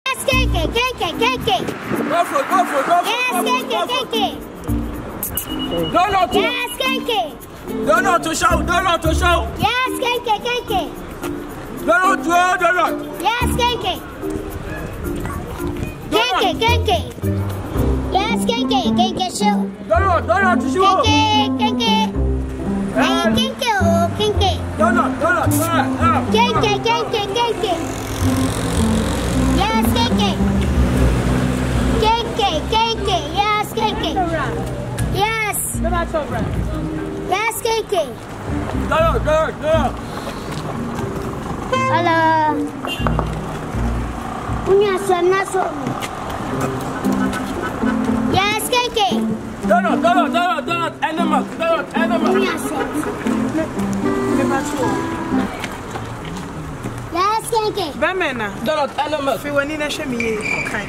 Kenkey. Go for it. Yes, Kenkey. Donut. Yes, Kenkey. Donut to show. Yes, Kenkey. Donut. Yes, Kenkey. Kenkey. Yes, Kenkey show. Donut to show. Kenkey. Donut. Kenkey. Yes, Kenkey. Yes, Kenkey. Yes. Yes, Kenkey. Donut. Hello. Yes, Kenkey. Donut. Animal. Yes, Kenkey. Bamena. Donut. Animal. Fi wani na hwe me okay.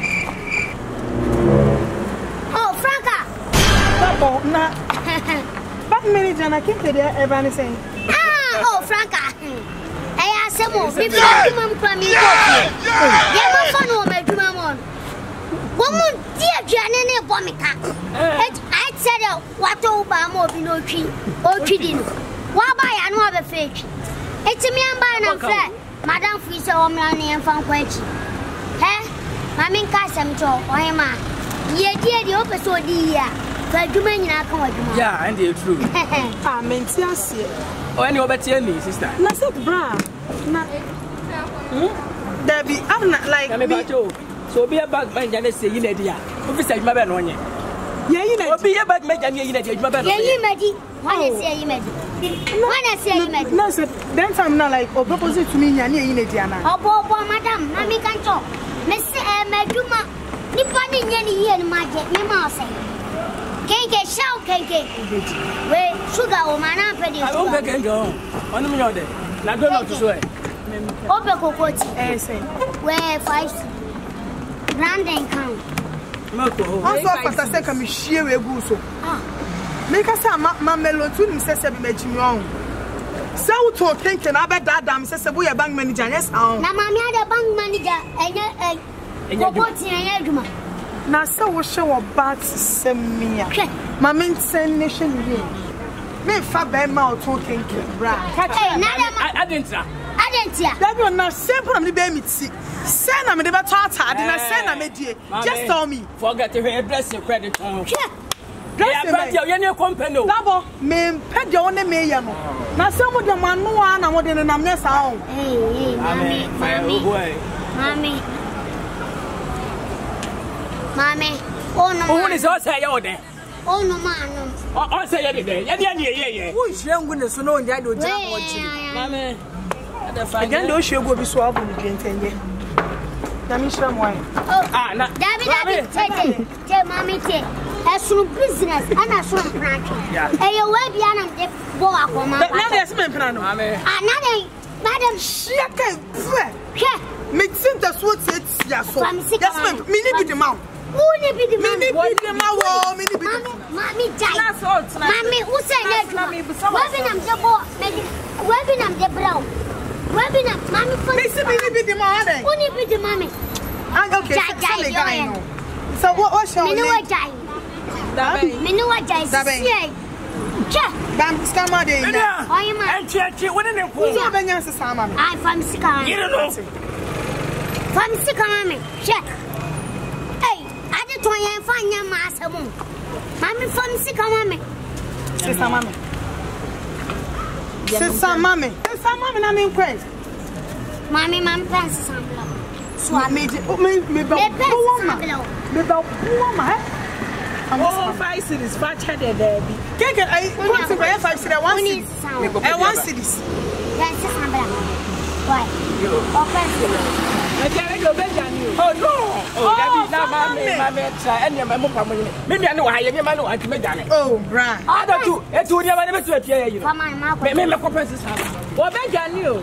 Oh, Franca. Babo na. But many jana Kenkey dey ever ni say. Oh, Franca. Hey, asemo. Bibi aduma mpa mi ko. Ye mo fa no me aduma mo. Woman dear Janene Bomika. I said, what over mo be no tree or treating. Why buy I know the fake? It's me and by and flat. Madame Fisa or Manny and Fan Quenchi. Eh? Mammy Cassam to Oyama. Ye dear the opposite dear. For you men, yeah, and it's true. Ah, Mentiasi. Oh, any over me, sister. Na said bra. Na. Debbie, I'm not like me. So be a bag man and say in a dear. Who is my bad on you? Yeah, you know, be a bad man and you know, my bad. Yeah, you made it. When I say you made it. No, sir, then I'm not like opposite to me and you, Diana. Oh, madam, Mammy can talk. Miss Meduma, Nippon in any year, my say. Kenkey, shout, Kenkey. Wait, sugar, or man, I'm ready. I don't can go on me all day. Now go not to swear. Open cocotti. Where 5 grand and count. Also, after second, me share a goose. Make us a mamelo to him, says every matching wrong. So to think and I bet that damn says we are bank manager. Yes, now, mammy had a bank manager and cocotti and Eduma. Now, so we show a bat send me. Mammy send nation. Me fab mouth talking, bra. I didn't. That one now simple on the baby. Send them the batata, I didn't send them a dear. Just tell me. Forget to bless your credit. Bless your company. Double, me, pet your own mayor. Now, some of the man, no one, I want in a nest out. Hey, Mommy. Oh, no, what is all say all day? Oh, no, man. I'll say every day. Yeah. Who is young when the snow and I do Mammy. Again, those should go be swab in the 10 years. Namisha, why? Oh, David, tell Mommy, as soon business and as soon branch. Hey, you will be on the boa. Now there's my plan. Another, Madam, she can't. Make sense that's what it's yes. That's my mini the mouth. Who be the mini Mommy, that's all. Mommy, who said that? Webbing the boy, webbing the brown. Webbing up, Mommy, for the mommy. Only be the mommy. Okay, so what's your name? Minua Jai. Bam, Scamma Day. I am a church. What in the pool? I'm from Sika. You don't know. From Sika, Mammy. Check. Hey, I just want to find your master. Mammy from Sika, Mammy. Sister Mammy. Sister Mammy. Sister Mammy, I'm impressed. Mommy, Mammy, Francis, so I made it. Me about oh, 5 cities, 5 headed there. Kenkey, I want to buy 5 cities. 1 city. I want cities. Yes, why? Oh no! Oh, maybe I know I am. Oh, right. I don't do it. Do you ever to appear? You know, maybe my compensation. What began you?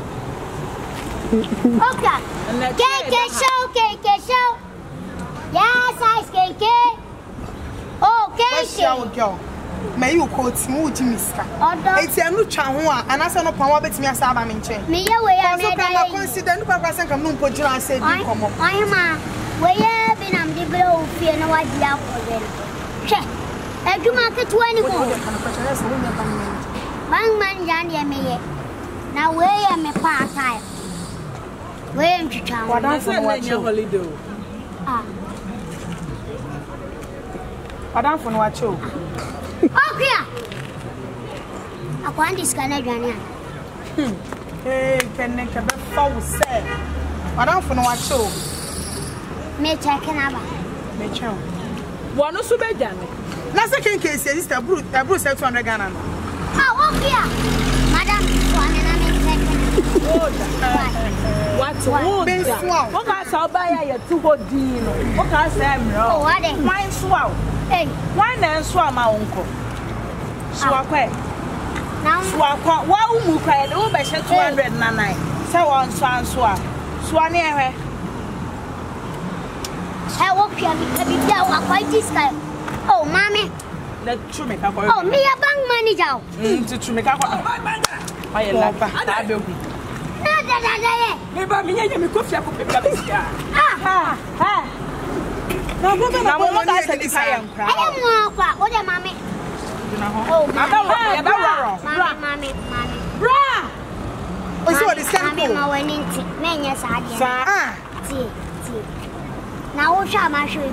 Okay. Kenkey show. Yes, I Kenkey. Oh, Kenkey. May you quote smooth Miska? It's a new chahua, and I saw no power bet me as I'm in chain. Me away, I consider no person come no put you and say, I am Where been I'm the below fear no idea for them. Check. I do market 20 more. Bangman Yandy me. Now where am a part time? Where am you town? What I said when you holiday. Ah. What I'm for what you? Okay. I want this Canadian. Hey, can you be foul say? What I'm for what you? Me checking about. Me chow. One of Subejan. Last second case is the Bruce 200 Ghana. Oh, okay. Madam, one and I'm checking. What's what? What can I buy you to hold Dino? What can I say? Oh, what is mine swell? Hey, why not swam my uncle? Swap. now? Swap. Why would you cry? Oh, by 200 nine. So on Swan Swap. Swanny. I walk here because you are quite this guy. Oh, mommy. Let you make a Oh, me a bank manager. To make a I love that. Never me, I'm coffee. Ah, now, what I said is I am proud. I am more. What am mommy? Oh, mommy. Bra! Oh, so this can be my winning tea. Men, yes, I tea. Now, what shall I show you?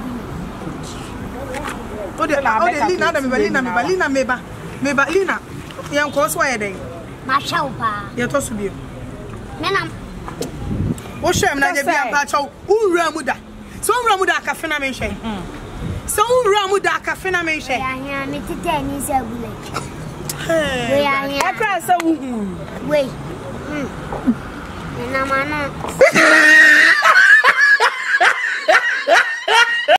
Oh, the Lina, Lina. Young course, why are they? My shelper. You're tossed to be. Menam. What shall I be a patch of Ramuda? Some Ramuda Cafena mention. Some Ramuda Cafena mention. I am it to 10 years old. I cry so. Wait. And I'm